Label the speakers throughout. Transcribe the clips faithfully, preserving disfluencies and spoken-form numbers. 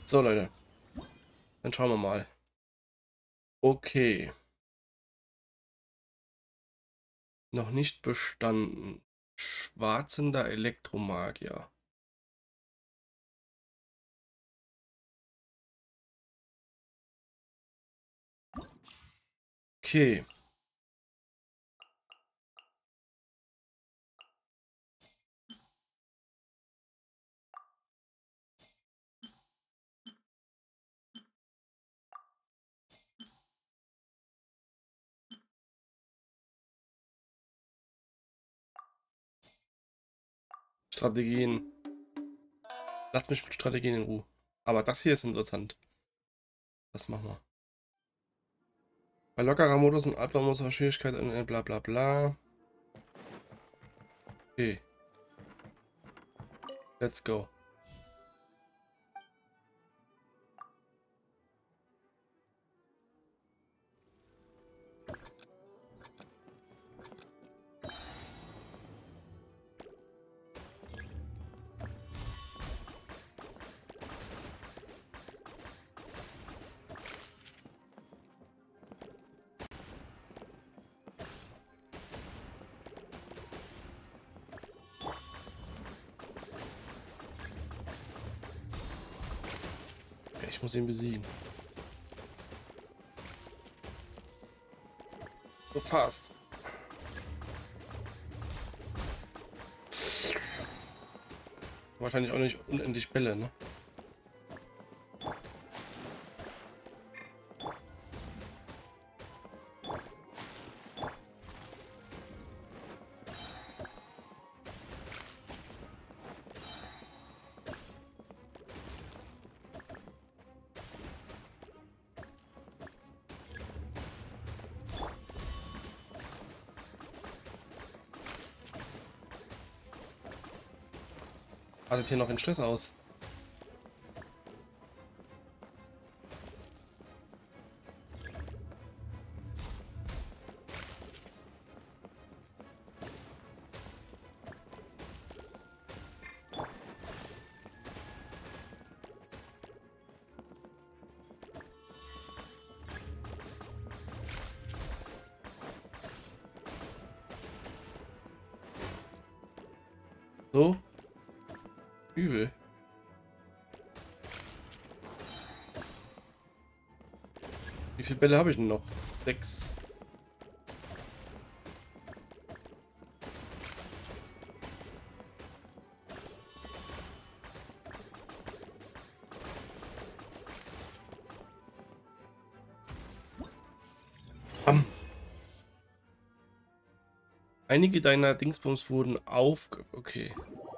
Speaker 1: So, Leute. Dann schauen wir mal. Okay. Noch nicht bestanden. Schwarzender Elektromagier. Okay. Strategien. Lasst mich mit Strategien in Ruhe. Aber das hier ist interessant. Das machen wir. Bei lockerer Modus und Albtraum-Modus Schwierigkeit und bla bla bla. Okay. Let's go. Ich muss ihn besiegen. So fast. Wahrscheinlich auch nicht unendlich Bälle, ne? Artet hier noch in Stress aus. So. Übel. Wie viele Bälle habe ich denn noch? Sechs. Bam. Einige deiner Dingsbums wurden aufge... Okay.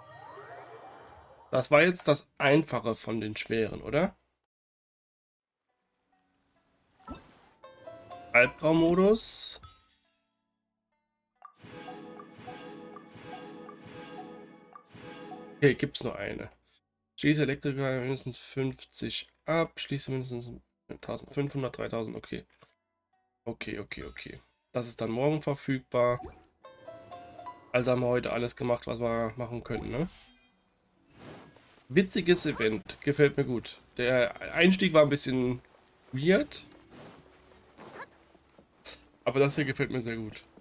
Speaker 1: Das war jetzt das Einfache von den Schweren, oder? Albtraummodus. Okay, gibt's nur eine. Schließe Elektriker mindestens fünfzig ab. Schließe mindestens eintausendfünfhundert, dreitausend. Okay. Okay, okay, okay. Das ist dann morgen verfügbar. Also haben wir heute alles gemacht, was wir machen könnten, ne? Witziges Event. Gefällt mir gut. Der Einstieg war ein bisschen weird. Aber das hier gefällt mir sehr gut.